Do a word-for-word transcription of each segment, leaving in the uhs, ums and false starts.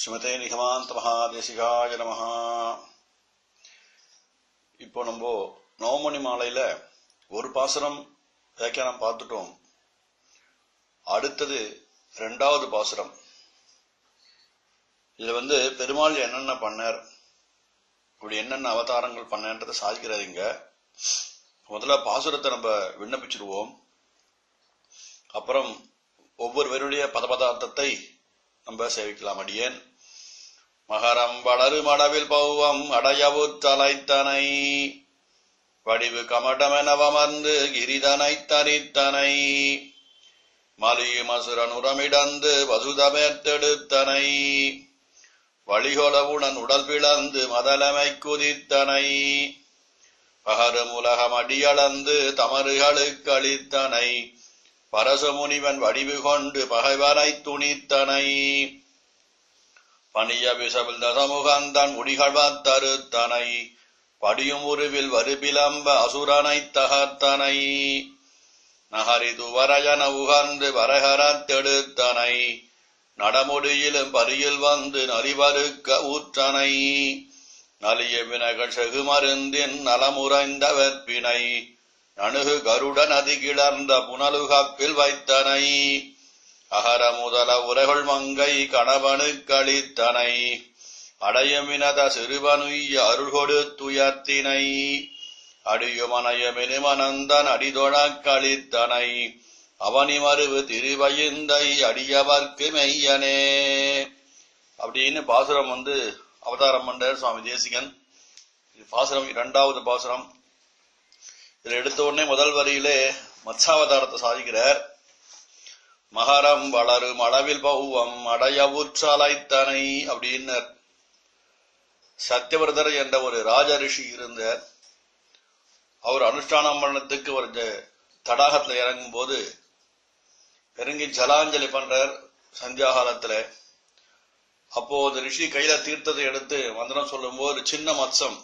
ஸ்ரீமதே நிகமாந்த மகாதேசிகாய நமஹ. இப்போ நம்ம நவமணி மாலையில ஒரு பாசுரம் வியாக்கியானம் பார்த்துட்டோம். அடுத்தது ரெண்டாவது பாசுரம். இதுல வந்து பெருமாள் என்னென்ன பண்ணார், இப்படி என்னென்ன அவதாரங்கள் பண்ணன்றதை சாதிக்கிறாருங்க. முதல்ல பாசுரத்தை நம்ம விண்ணப்பிச்சிடுவோம். அப்புறம் ஒவ்வொருவருடைய பதபதார்த்தத்தை நம்ம சேவிக்கலாம். அடியேன் மகரம் வளரு மடவில் பௌவம் அடையவு தலைத்தனை வடிவு கமடமெனவமர்ந்து கிரிதனை தரித்தனை மலியும் அசுரனுரமிடந்து வசுதமேத்தெடுத்தனை வழிகொலவுடன் உடல் பிளந்து மதலமை குதித்தனை பகரும் உலகம் அடியளந்து தமறுகளுக்கு அளித்தனை பரசமுனிவன் வடிவு கொண்டு பகைவனை துணித்தனை பணிய விசவிழ்ந்த சமூகந்தன் முடிகழ்வத் தருத்தனை படியும் உருவில் வருபிலம்ப அசுரனை தகர்த்தனை நகரிது வரையன உகந்து வரகரத் தெடுத்தனை நடமுடியிலும் பரியில் வந்து நலிவருக்க ஊற்றனை நலிய வினைகள் செகு மருந்தின் நலமுறைந்த வெற்பினை நணுகு கருட நதி கிளர்ந்த புனலுகப்பில் வைத்தனை அகர முதல உரைகள் மங்கை கணவனுக்களித்தனை அடையமினத சிறுவனுய்ய அருள் கொடுத்துயர்த்தினை அடியுமனையமெனுமனந்தன் அடிதொழக் கழித்தனை அவனி மருவு திருவயிந்தை அடியவர்க்கு மெய்யனே அப்படின்னு பாசுரம் வந்து அவதாரம் பண்றார் சுவாமி தேசிகன். பாசுரம் இரண்டாவது பாசுரம். இதில் எடுத்த உடனே முதல் வரியிலே மத்சாவதாரத்தை சாதிக்கிறார். மகரம் வளரும் அளவில் பௌவம் அடையவுற்றலைத்தனை அப்படின்னு. சத்தியவர்தர் என்ற ஒரு ராஜ ரிஷி இருந்தார். அவர் அனுஷ்டானம் பண்ணத்துக்கு ஒரு தடாகத்துல இறங்கும் போது இறங்கி ஜலாஞ்சலி பண்றார் சந்தியாகாலத்துல. அப்போது ரிஷி கையில தீர்த்தத்தை எடுத்து மந்திரம் சொல்லும் போது சின்ன மத்சம்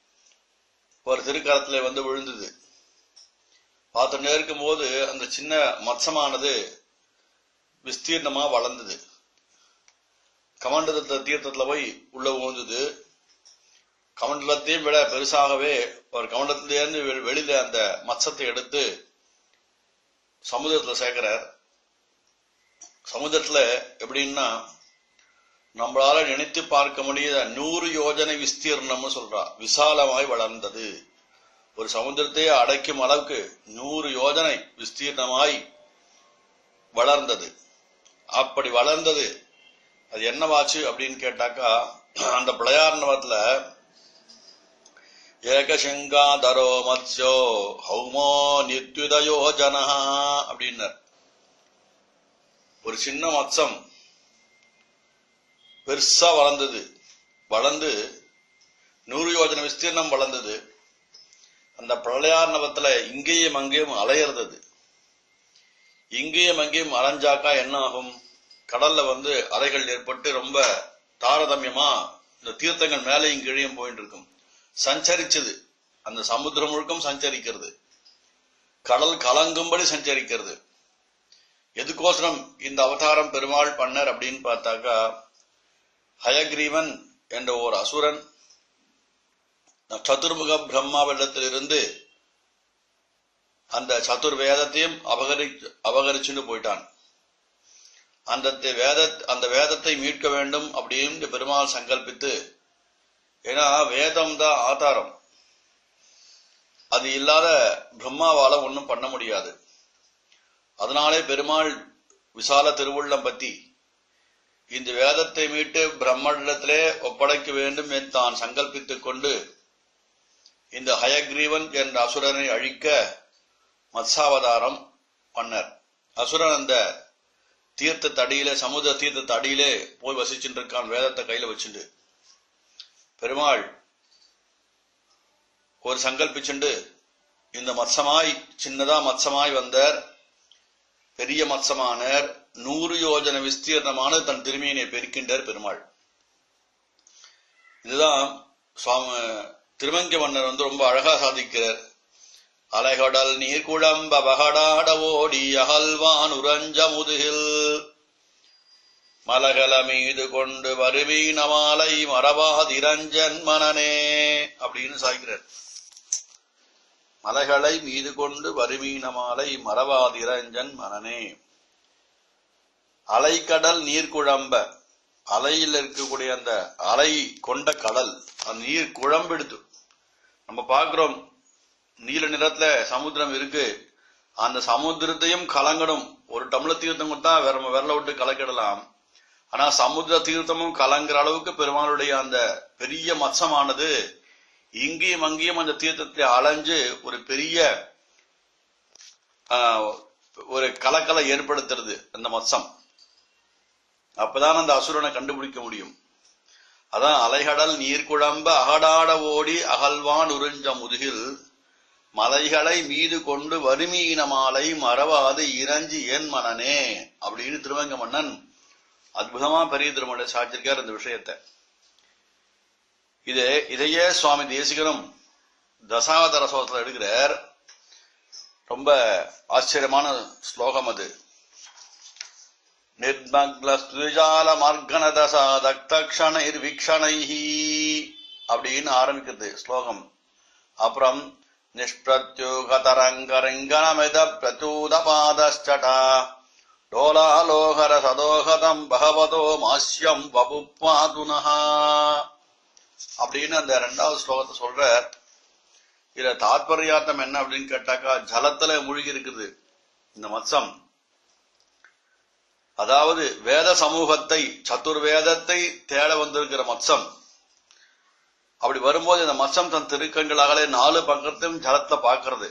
ஒரு திருக்கரத்துல வந்து விழுந்தது. பார்த்துட்டே இருக்கும் போது அந்த சின்ன மத்சமானது விஸ்தீர்ணமா வளர்ந்தது. கமண்டலத்தை தீர்த்தத்துல போய் உள்ள ஊந்தது. கமண்டலத்தையும் விட பெருசாகவே ஒரு கமண்டலத்திலிருந்து வெளியில அந்த மத்சத்தை எடுத்து சமுதிரத்துல சேர்க்கிறார். சமுதிரத்துல எப்படின்னா நம்மளால நினைத்து பார்க்க முடியாத நூறு யோஜனை விஸ்தீர்ணம்னு சொல்றா. விசாலமாய் வளர்ந்தது. ஒரு சமுதிரத்தையே அடைக்கும் அளவுக்கு நூறு யோஜனை விஸ்தீர்ணமாய் வளர்ந்தது. அப்படி வளர்ந்தது அது என்னவாச்சு அப்படின்னு கேட்டாக்கா, அந்த பிளையார்ணவத்துல ஏகசங்காதரோ மத்ஸ்யோ ஹௌமோ நித்யுதயோ ஜனஹா அப்படின்னார். ஒரு சின்ன மத்சம் பெருசா வளர்ந்தது. வளர்ந்து நூறு யோஜனை விஸ்தீர்ணம் வளர்ந்தது. அந்த பிரளயார்ணவத்துல இங்கேயும் அங்கேயும் அலையிறது. இங்கேயும் அங்கேயும் அலைஞ்சாக்கா என்ன ஆகும்? கடல்ல வந்து அலைகள் ஏற்பட்டு ரொம்ப தாரதமியமா இந்த தீர்த்தங்கள் மேலையும் கீழையும் போயிட்டு இருக்கும். சஞ்சரிச்சது. அந்த சமுத்திரம் முழுக்கம் சஞ்சரிக்கிறது. கடல் கலங்கும்படி சஞ்சரிக்கிறது. எதுக்கோசரம் இந்த அவதாரம் பெருமாள் பண்ணர் அப்படின்னு பார்த்தாக்கா, ஹயக்ரீவன் என்ற ஒரு அசுரன் சதுர்முக பிரம்மாவிடத்திலிருந்து அந்த சதுர் வேதத்தையும் அபகரி அபகரிச்சுன்னு போயிட்டான். அந்த வேத அந்த வேதத்தை மீட்க வேண்டும் அப்படின்னு பெருமாள் சங்கல்பித்து, ஏன்னா வேதம் தான் ஆதாரம், அது இல்லாத பிரம்மாவால ஒன்னும் பண்ண முடியாது. அதனாலே பெருமாள் விசால திருவுள்ளம் பத்தி இந்த வேதத்தை மீட்டு பிரம்மனிடத்திலே ஒப்படைக்க வேண்டும் என்று தான் சங்கல்பித்துக் கொண்டு இந்த ஹயக்ரீவன் என்ற அசுரனை அழிக்க மத்சாவதாரம் பண்ணர். அசுரன் அந்த தீர்த்த தடியிலே, சமுதிர தீர்த்த தடியிலே போய் வசிச்சுட்டு இருக்கான், வேதத்தை கையில வச்சுண்டு. பெருமாள் ஒரு சங்கல்பிச்சுண்டு இந்த மத்சமாய் சின்னதா மத்சமாய் வந்தார். பெரிய மத்சமானார். நூறு யோஜன விஸ்தீர்ணமான தன் திருமையினை பெருக்கின்றார் பெருமாள். இதுதான் சுவாமி திருமங்கை மன்னர் வந்து ரொம்ப அழகா சாதிக்கிறார். அலைகடல் நீர் குழம்ப பகடாட ஓடி அகல்வான் உரஞ்ச முதுகில் மலகல மீது கொண்டு வருவீன மாலை மரபாதிரஞ்சன் மனனே அப்படின்னு சாய்கிறார். மலைகளை மீது கொண்டு வருவீன மாலை மரபாதிரஞ்சன் மனனே. அலைக்கடல் நீர் குழம்ப, அலையில் இருக்கக்கூடிய அந்த அலை கொண்ட கடல், அந்த நீர் குழம்பெடுத்து நம்ம பார்க்கிறோம். நீல நிறத்துல சமுத்திரம் இருக்கு, அந்த சமுத்திரத்தையும் கலங்கணும். ஒரு டம்ளர் தீர்த்தம் கொடுத்தா வேற விரல விட்டு கலக்கிடலாம். ஆனா சமுத்திர தீர்த்தமும் கலங்குற அளவுக்கு பெருமாளுடைய அந்த பெரிய மத்சமானது இங்கேயும் அங்கேயும் அந்த தீர்த்தத்தை அலைஞ்சு ஒரு பெரிய ஒரு கலக்கலை ஏற்படுத்துறது அந்த மத்சம். அப்பதான் அந்த அசுரனை கண்டுபிடிக்க முடியும். அதான் அலைகடல் நீர் குழம்ப அகடாட ஓடி அகழ்வான் உறிஞ்ச முதுகில் மலைகளை மீது கொண்டு வறுமீன மாலை மறவாது இறஞ்சி ஏன் மனனே அப்படின்னு திருவங்க மன்னன் அற்புதமா பெரிய திருமண சாட்சிருக்கார் இந்த விஷயத்தை. இது இதையே சுவாமி தேசிகனும் தசாவதார சோதத்தில் எடுக்கிறார். ரொம்ப ஆச்சரியமான ஸ்லோகம் அது. நிர்மக்லஸ்துஜால மார்கன தசா தக்தக்ஷணைர் வீக்ஷணைஹி அப்படின்னு ஆரம்பிக்கிறது ஸ்லோகம். அப்புறம் நிஷ்பிரத்யுகதரங்கரங்கணமித பிரச்சூதபாதஸ்டா டோலாலோகர சதோகதம் பகவதோ மாஸ்யம் வபுப்பாதுனஹா அப்படின்னு அந்த இரண்டாவது ஸ்லோகத்தை சொல்றார். இதுல தாத்பர்யார்த்தம் என்ன அப்படின்னு கேட்டாக்கா, ஜலத்துல மூழ்கி இருக்குது இந்த மத்சம். அதாவது வேத சமூகத்தை, சதுர்வேதத்தை தேட வந்திருக்கிற மத்சம். அப்படி வரும்போது இந்த மத்சம் தன் திருக்கண்களாகலே நாலு பக்கத்தையும் ஜலத்தை பார்க்கிறது.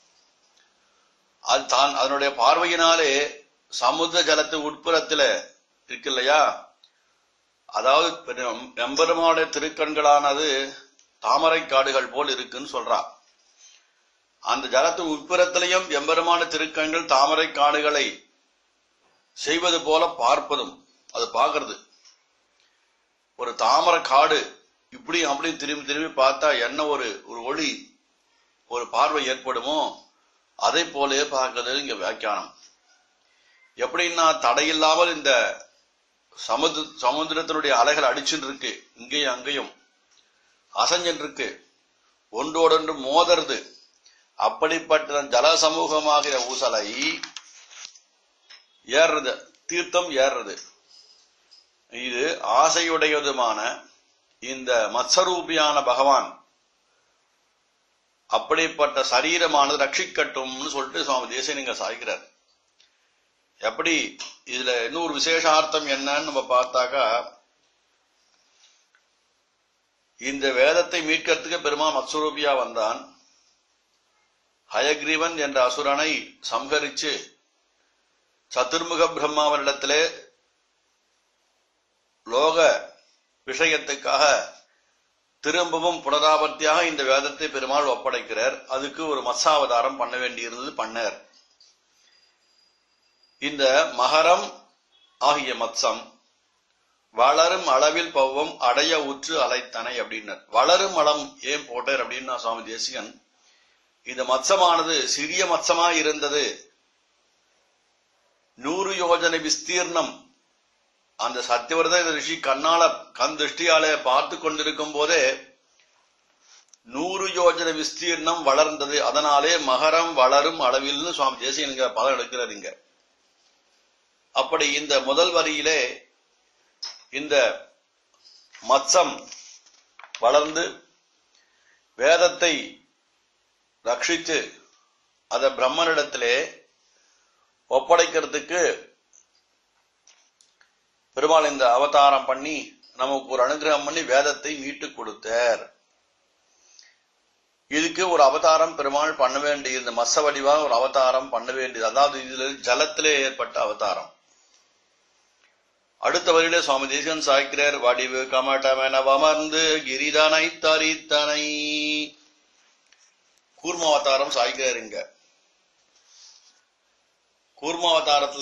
அது தான் அதனுடைய பார்வையினாலே சமுத்திர ஜலத்து உட்புறத்துல இருக்கு இல்லையா, அதாவது எம்பெருமானுடைய திருக்கண்களானது தாமரை காடுகள் போல் இருக்குன்னு சொல்றா. அந்த ஜலத்து உட்புறத்திலையும் எம்பெருமான திருக்கண்கள் தாமரை காடுகளை செய்வது போல பார்ப்பதும், அது பார்க்கறது. ஒரு தாமரை காடு இப்படி அப்படி திரும்பி திரும்பி பார்த்தா என்ன ஒரு ஒரு ஒளி, ஒரு பார்வை ஏற்படுமோ அதை போலே பார்க்கிறது இங்க வியாக்கியானம். எப்படின்னா தடையில்லாமல் இந்த சமுதிர சமுத்திரத்தினுடைய அலைகள் அடிச்சுட்டு இருக்கு, இங்கேயும் அங்கேயும் அசைஞ்சிட்டு இருக்கு, ஒன்றோடொன்று மோதறது. அப்படிப்பட்ட ஜல சமூகமாகிற ஊசலை ஏறுறது, தீர்த்தம் ஏறுறது. இது ஆசையுடையதுமான இந்த மத்சரூபியான பகவான் அப்படிப்பட்ட சரீரமானது ரட்சிக்கட்டும்னு சொல்லிட்டு சுவாமி தேசிகன் சாய்க்கிறார். எப்படி இதுல இன்னொரு விசேஷார்த்தம் என்னன்னு நம்ம பார்த்தாக்கா, இந்த வேதத்தை மீட்கிறதுக்கு பெருமாள் மத்சரூபியா வந்தான். ஹயக்ரீவன் என்ற அசுரனை சம்ஹரிச்சு சதுர்முக பிரம்மாவனிடத்திலே லோக விஷயத்துக்காக திரும்பவும் புனராவர்த்தியாக இந்த வேதத்தை பெருமாள் ஒப்படைக்கிறார். அதுக்கு ஒரு மத்சாவதாரம் பண்ண வேண்டியிருந்தது, பண்ணார். இந்த மகரம் ஆகிய மத்சம் வளரும் அளவில் பவ்வம் அடைய உற்று அலைத்தனை அப்படின்னார். வளரும் அளம் ஏன் போட்டார் அப்படின்னா சுவாமி தேசிகன், இந்த மத்சமானது சிறிய மத்சமா இருந்தது. நூறு யோஜனை விஸ்தீர்ணம் அந்த சத்தியவரத ரிஷி கண்ணால கண் திருஷ்டியாலே பார்த்து கொண்டிருக்கும் போதே நூறு யோஜனை விஸ்தீர்ணம் வளர்ந்தது. அதனாலே மகரம் வளரும் அளவில் சுவாமி தேசிகன் பதம் எடுக்கிறார் இங்க. அப்படி இந்த முதல் வரியிலே இந்த மத்சம் வளர்ந்து வேதத்தை ரட்சித்து அதை பிரம்மனிடத்திலே ஒப்படைக்கிறதுக்கு பெருமாள் இந்த அவதாரம் பண்ணி நமக்கு ஒரு அனுகிரகம் பண்ணி வேதத்தை மீட்டு கொடுத்தார். இதுக்கு ஒரு அவதாரம் பெருமாள் பண்ண வேண்டியது, இந்த மத்ச வடிவா ஒரு அவதாரம் பண்ண வேண்டியது. அதாவது இதுல ஜலத்திலே ஏற்பட்ட அவதாரம். அடுத்த வரியிலே சுவாமி தேசிகன் சாய்க்கிறார். வடிவு கமட்டமென வமர்ந்து கிரிதனை தரித்தனை கூர்மாவதாரம் சாய்க்கிறார். இங்க கூர்மாவதாரத்துல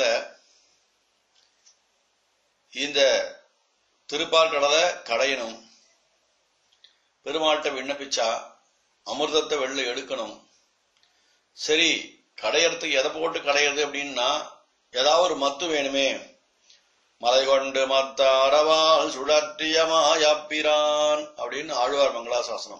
இந்த திருப்பால் கடலை கடையணும், பெருமாள்கிட்ட விண்ணப்பிச்சா அமிர்தத்தை வெளில எடுக்கணும். சரி, கடையறதுக்கு எதை போட்டு கடையிறது அப்படின்னா ஏதாவது ஒரு மத்து வேணுமே. மலை கொண்டு மத்த அறவால் சுழற்றிய மாயப்பிரான் அப்படின்னு ஆழ்வார் மங்களாசாசனம்.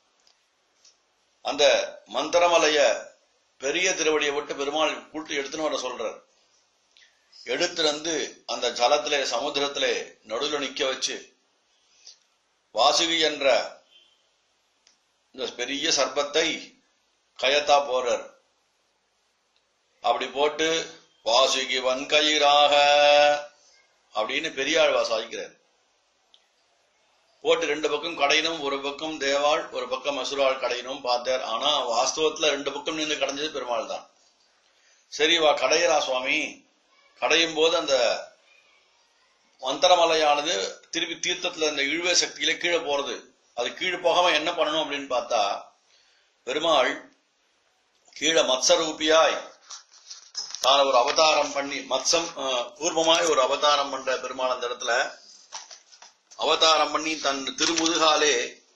அந்த மந்திரமலைய பெரிய திருவடியை விட்டு பெருமாள் கூட்டு எடுத்துன்னு வர சொல்றார். எடுத்து வந்து அந்த ஜலத்திலே சமுத்திரத்திலே நடுவில் நிக்க வச்சு வாசுகி என்ற இந்த பெரிய சர்ப்பத்தை கயத்தா போறார். அப்படி போட்டு வாசுகி வன்கயிறாக அப்படின்னு பெரியாழ்வா சாதிக்கிறார். போட்டு ரெண்டு பக்கம் கடையினும், ஒரு பக்கம் தேவாள் ஒரு பக்கம் அசுராள் கடையினும் பார்த்தார். ஆனா வாஸ்தவத்துல ரெண்டு பக்கம் நின்று கடைஞ்சது பெருமாள் தான். சரி வா கடையரா சுவாமி. கடையும் போது அந்த மந்திரமலையானது திருப்பி தீர்த்தத்துல இந்த இழுவை சக்தியில கீழே போறது. அது கீழே போகாம என்ன பண்ணணும் அப்படின்னு பார்த்தா, பெருமாள் கீழே மத்சரூபியாய் தான் ஒரு அவதாரம் பண்ணி, மத்சம் பூர்வமாய் ஒரு அவதாரம் பண்ற பெருமாள் அந்த இடத்துல அவதாரம் பண்ணி தன் திருமுதுகாலே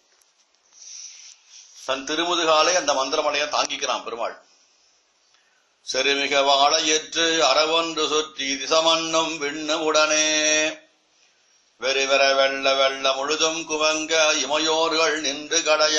தன் திருமுதுகாலே அந்த மந்திரமலையை தாங்கிக்கிறான் பெருமாள். செருமிக வாழ ஏற்று அறவொன்று சுற்றி திசமன்னும் விண்ணு உடனே வெறிவர வெள்ள வெள்ள முழுதும் குவங்க இமையோர்கள் நின்று கடைய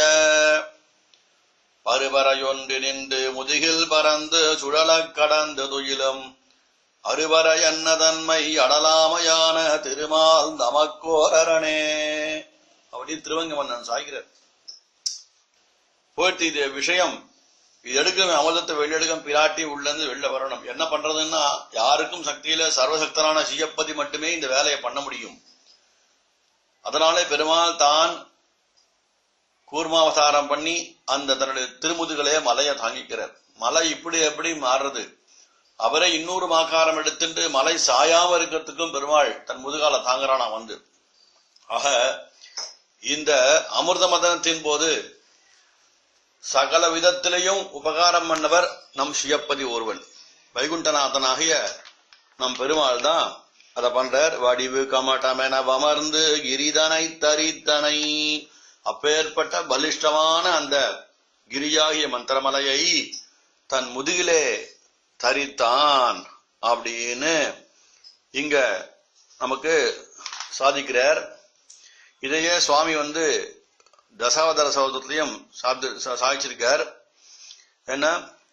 பருவரையொன்று நின்று முதுகில் பறந்து சுழலக் கடந்து துயிலும் அறுவர என்ன தன்மை அடலாமையான திருமால் நமக்கோரனே அப்படின்னு திருவங்க மன்னன் சாய்கிறார். போயிட்டு இது விஷயம் இது எடுக்க அமலத்தை வெளியெடுக்கும் பிராட்டி உள்ளந்து வெளில வரணும். என்ன பண்றதுன்னா, யாருக்கும் சக்தியில சர்வசக்தனான சியப்பதி மட்டுமே இந்த வேலையை பண்ண முடியும். அதனாலே பெருமாள் தான் கூர்மாவதாரம் பண்ணி அந்த தன்னுடைய திருமுதுகளே மலையை தாங்கிக்கிறார். மலை இப்படி எப்படி மாறுறது, அவரை இன்னொரு மாக்காரம் எடுத்துட்டு மலை சாயாம இருக்கிறதுக்கும் பெருமாள் தன் முதுகால தாங்குறானா வந்து. ஆக இந்த அமிர்த மதனத்தின் போது சகல விதத்திலையும் உபகாரம் பண்ணவர் நம் சியப்பதி ஒருவன். வைகுண்டநாதனாகிய நம் பெருமாள் தான் அத பண்றார். வடிவு கமட்டமென வமர்ந்து கிரிதனை தரித்தனை, அப்பேற்பட்ட பலிஷ்டமான அந்த கிரியாகிய மந்திரமலையை தன் முதுகிலே தரித்தான் அப்படின்னு இங்க நமக்கு சாதிக்கிறார். இதையே சுவாமி வந்து தசாவதார சௌதத்திலையும் சாதிச்சிருக்கார். என்ன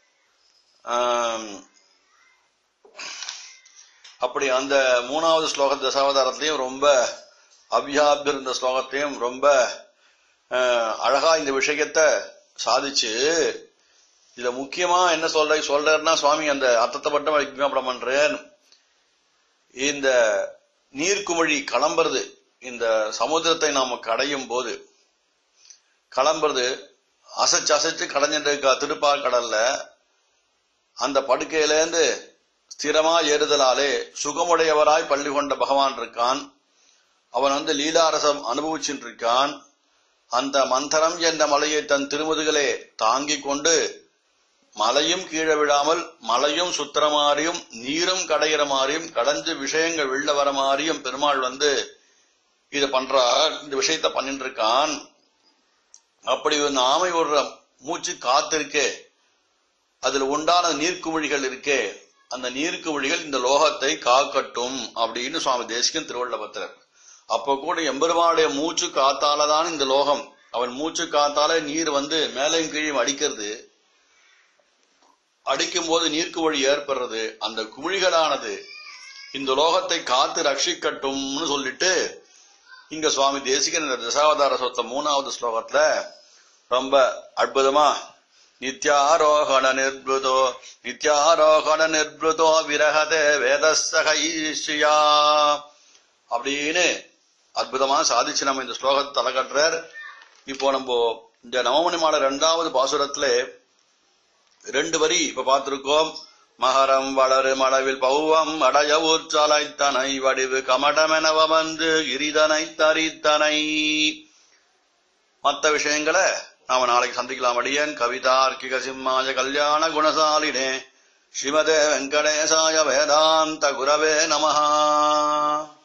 அப்படி அந்த மூணாவது ஸ்லோக தசாவதாரத்திலையும் ரொம்ப அவ்யாபிர் இந்த ஸ்லோகத்தையும் ரொம்ப அழகா இந்த விஷயத்தை சாதிச்சு, இதுல முக்கியமா என்ன சொல்ற சொல்றாருன்னா சுவாமி அந்த அர்த்தத்தை மட்டும் விஞ்ஞாபனம் பண்றேன். இந்த நீர்க்குமிழி கிளம்புறது, இந்த சமுத்திரத்தை நாம கடையும் போது கிளம்புறது அசைச்சு அசைச்சு கடைஞ்சிட்டு திருப்பார் கடல்ல அந்த படுக்கையிலேருந்து ஸ்திரமா ஏறுதலாலே சுகமுடையவராய் பள்ளி கொண்ட பகவான் இருக்கான். அவன் வந்து லீலாரசம் அனுபவிச்சுட்டு இருக்கான். அந்த மந்தரம் என்ற மலையை தன் திருமுதுகளே தாங்கிக் கொண்டு மலையும் கீழே விழாமல் மலையும் சுத்திர மாறியும் நீரும் கடையிற மாறியும் கடைஞ்சு விஷயங்கள் வெளில வர மாறியும் பெருமாள் வந்து இத பண்றார், இந்த விஷயத்த பண்ணிட்டு இருக்கான். அப்படி ஒரு ஆமை ஒரு மூச்சு காத்திருக்கே, அதுல உண்டான நீர்க்குமிழிகள் இருக்கே, அந்த நீர்க்குமிழிகள் இந்த லோகத்தை காக்கட்டும் அப்படின்னு சுவாமி தேசிகன் திருவள்ளுவத்திரர். அப்ப கூட எம்பெருமானுடைய மூச்சு காத்தாலதான் இந்த லோகம், அவன் மூச்சு காத்தால நீர் வந்து மேலையும் கீழையும் அடிக்கிறது. அடிக்கும் போது நீர்க்குமிழி ஏற்படுறது. அந்த குமிழிகளானது இந்த லோகத்தை காத்து ரட்சிக்கட்டும்னு சொல்லிட்டு இங்க சுவாமி தேசிகன் இந்த தசாவதார சொத்த மூணாவது ஸ்லோகத்துல ரொம்ப அற்புதமா நித்யாரோகண நிர்புதோ நித்யாரோகண நிர்புதோ விரகதே வேதசகைஷ்யா அப்படின்னு அற்புதமா சாதிச்சு நம்ம இந்த ஸ்லோகத்தை தலை கட்டுறார். இப்போ நம்ம இந்த நவமணி மாலை இரண்டாவது பாசுரத்துல ரெண்டு வரி இப்ப பார்த்திருக்கோம். மகரம் வளரு மளவில் பௌவம் அடைய ஊற்றாலைத்தனை வடிவு கமடமெனவ வந்து கிரிதனை தரித்தனை. மற்ற விஷயங்களை நாம நாளைக்கு சந்திக்கலாம். அடியன் கவிதார்க்கிக சிம்மாய கல்யாண குணசாலினே ஸ்ரீமதே வெங்கடேசாய வேதாந்த குரவே நமஹா.